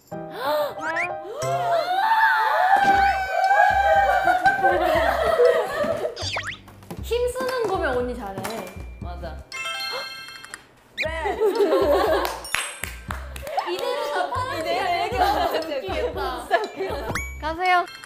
힘쓰는 거면 언니 잘해. 맞아. 네. 이대로 다 파란색 얘기하면 웃기겠다. 진짜 웃기겠다. 가세요.